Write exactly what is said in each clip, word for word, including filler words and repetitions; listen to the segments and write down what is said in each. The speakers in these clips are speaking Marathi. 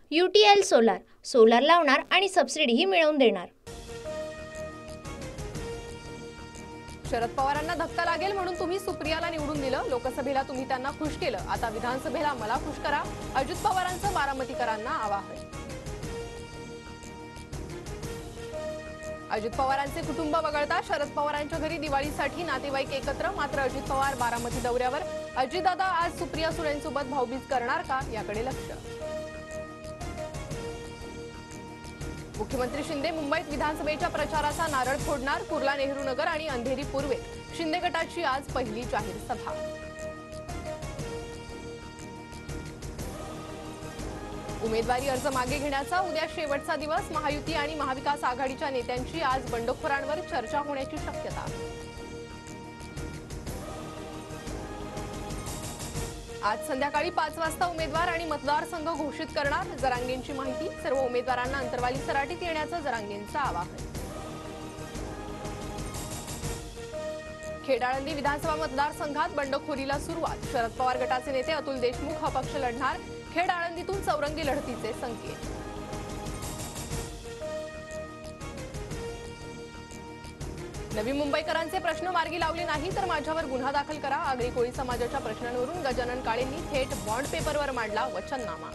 यूटीएल सोलार सोलार लावणार आणि सबसिडीही मिळवून देणार। शरद पवारांना धक्का लागेल म्हणून तुम्ही सुप्रियाला निवडून दिलं। लोकसभेला तुम्ही त्यांना खुश केलं, आता विधानसभेला मला खुश करा। अजित पवारांचं बारामतीकरांना आवाहन। अजित पवारांचे कुटुंब वगळता शरद पवारांच्या घरी दिवाळीसाठी नातेवाईक एकत्र, मात्र अजित पवार बारामती दौऱ्यावर। अजितदादा आज सुप्रिया सुळेंसोबत भाऊबीज करणार का, याकडे लक्ष। मुख्यमंत्री शिंदे मुंबईत विधानसभेच्या प्रचाराचा नारळ फोडणार। कुर्ला नेहरू नगर आणि अंधेरी पूर्वेत शिंदे गटाची आज पहिली जाहीर सभा। उमेदवारी अर्ज मागे घेण्याचा उद्या शेवटचा दिवस। महायुती आणि महाविकास आघाडीच्या नेत्यांची आज बंडखोरांवर चर्चा होण्याची शक्यता। आज संध्याकाळी पाच वाजता उमेदवार आणि मतदारसंघ घोषित करणार जरांगेंची माहिती। सर्व उमेदवारांना अंतरवाली सराटीत येण्याचं जरांगेंचं आवाहन। खेड आळंदी विधानसभा मतदारसंघात बंडखोरीला सुरुवात। शरद पवार गटाचे नेते अतुल देशमुख अपक्ष लढणार। खेड आळंदीतून चौरंगी लढतीचे संकेत। नवी मुंबईकरांचे प्रश्न मार्गी लावले नाही तर माझ्यावर गुन्हा दाखल करा। आगरी कोळी समाजाच्या प्रश्नांवरून गजानन काळेंनी थेट बॉन्ड पेपरवर मांडला वचननामा।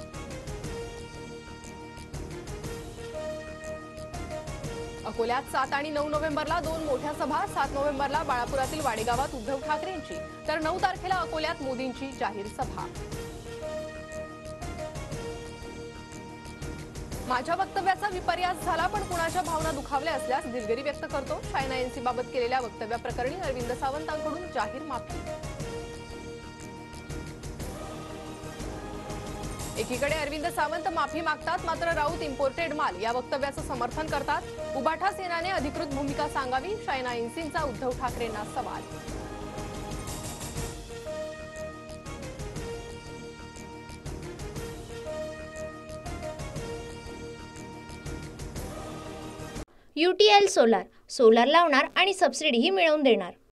अकोल्यात सात आणि नऊ नोव्हेंबरला दोन मोठ्या सभा। सात नोव्हेंबरला बाळापुरातील वाडेगावात उद्धव ठाकरेंची, तर नऊ तारखेला अकोल्यात मोदींची जाहीर सभा। माझ्या वक्तव्याचा विपर्यास झाला, पण कुणाच्या भावना दुखावल्या असल्यास दिलगिरी व्यक्त करतो। शायना एनसी बाबत केलेल्या वक्तव्याप्रकरणी अरविंद सावंतांकडून जाहीर माफी। एकीकडे अरविंद सावंत माफी मागतात, मात्र राऊत इम्पोर्टेड माल या वक्तव्याचं समर्थन करतात। उबाठा सेनाने अधिकृत भूमिका सांगावी, शायना एनसींचा उद्धव ठाकरेंना सवाल। यूटीएल सोलार सोलार लावणार आणि सबसिडीही मिळवून देणार।